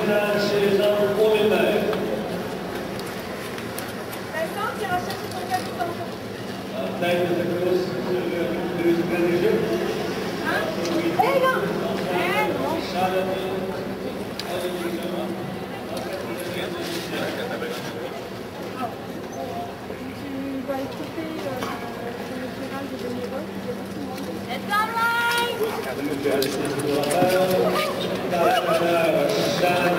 nationale chez les hommes au millimètre. Vincent, tu iras chercher ton capitaine. En tête de cette course, le super d'Égypte. Hein? Eh non! Eh non! Charlotte. Tu vas écouter le tirage de bénévoles, il y a beaucoup de monde. Let's go, Line!